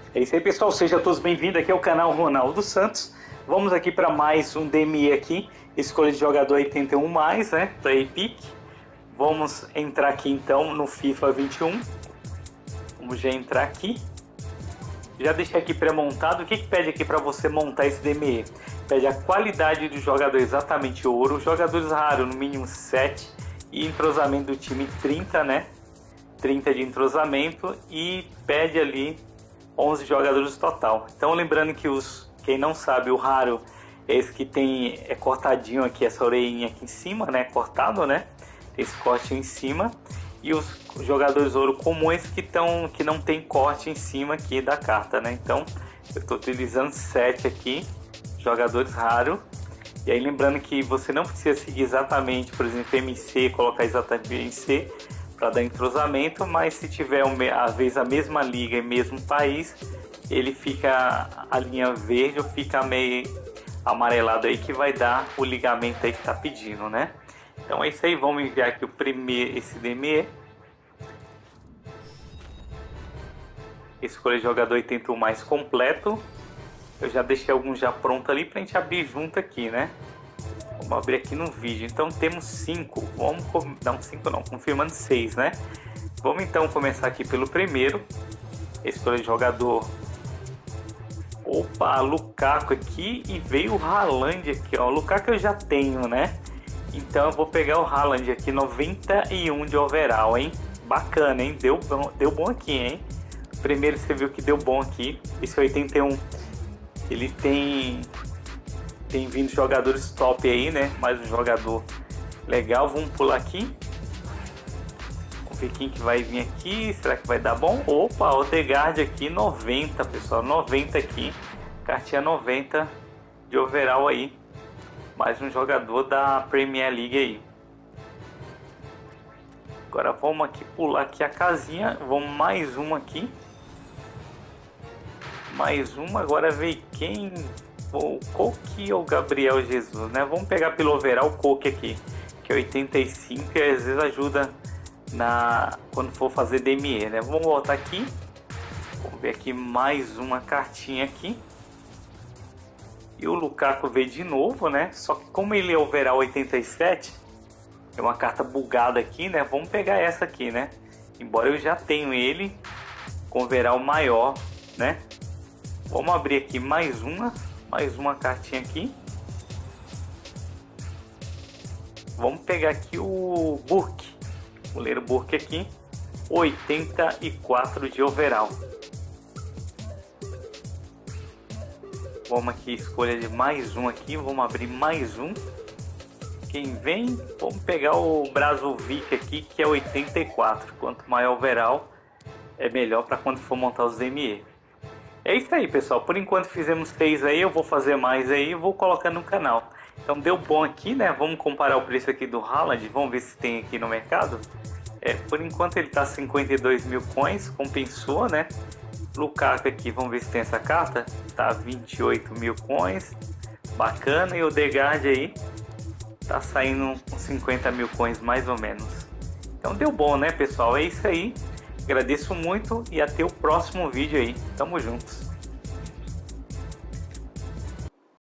É isso aí, pessoal, sejam todos bem-vindos aqui ao canal Ronaldo Santos. Vamos aqui para mais um DME aqui, escolha de jogador 81+, né, para Epic. Vamos entrar aqui então no FIFA 21. Vamos já entrar aqui. Já deixei aqui pré-montado. O que pede aqui para você montar esse DME? Pede a qualidade do jogador exatamente ouro, jogadores raros no mínimo 7 e entrosamento do time 30, né? 30 de entrosamento e pede ali 11 jogadores total. Então lembrando que quem não sabe, o raro é esse que é cortadinho aqui, essa orelhinha aqui em cima, né? Cortado, né? Tem esse corte em cima. E os jogadores ouro comuns que não tem corte em cima aqui da carta, né? Então eu estou utilizando 7 aqui, jogadores raros. E aí lembrando que você não precisa seguir exatamente, por exemplo, MC, colocar exatamente MC para dar entrosamento, mas se tiver às vezes a mesma liga e mesmo país, ele fica a linha verde ou fica meio amarelado aí, que vai dar o ligamento aí que tá pedindo, né? Então é isso aí, vamos enviar aqui esse DME. Escolha jogador 81+ completo. Eu já deixei alguns já pronto ali pra gente abrir junto aqui, né? Vamos abrir aqui no vídeo. Então temos 5. Não, 5 não, confirmando 6, né? Vamos então começar aqui pelo primeiro. Escolha de jogador. Opa, Lukaku aqui e veio o Haaland aqui, ó. O Lukaku eu já tenho, né? Então eu vou pegar o Haaland aqui, 91 de overall, hein? Bacana, hein? Deu bom aqui, hein? Primeiro você viu que deu bom aqui. Esse 81, ele tem vindo jogadores top aí, né? Mais um jogador legal. Vamos pular aqui. Vamos ver quem que vai vir aqui. Será que vai dar bom? Opa, Odegaard aqui, 90, pessoal. 90 aqui. Cartinha 90 de overall aí. Mais um jogador da Premier League aí. Agora vamos aqui pular aqui a casinha. Vamos mais uma aqui. Mais uma. Agora veio quem? O Coque ou Gabriel Jesus, né? Vamos pegar pelo overall o Coque aqui, que é 85, e às vezes ajuda quando for fazer DME, né? Vamos voltar aqui. Vamos ver aqui mais uma cartinha aqui. E o Lukaku veio de novo, né? Só que como ele é overall 87, é uma carta bugada aqui, né? Vamos pegar essa aqui, né? Embora eu já tenho ele com overall maior, né? Vamos abrir aqui mais uma cartinha aqui. Vamos pegar aqui o Burke, o goleiro Burke aqui, 84 de overall. Vamos aqui, escolha de mais um aqui, vamos abrir mais um. Quem vem? Vamos pegar o Brazovic aqui, que é 84. Quanto maior overall, é melhor para quando for montar os DME. É isso aí, pessoal. Por enquanto fizemos 6 aí, eu vou fazer mais aí e vou colocar no canal. Então deu bom aqui, né? Vamos comparar o preço aqui do Haaland, vamos ver se tem aqui no mercado. Por enquanto ele tá 52.000 coins, compensou, né? Lukaku aqui, vamos ver se tem essa carta. Tá 28.000 coins, bacana. E o Odegaard aí tá saindo com 50.000 coins mais ou menos. Então deu bom, né, pessoal? É isso aí. Agradeço muito e até o próximo vídeo aí. Tamo juntos.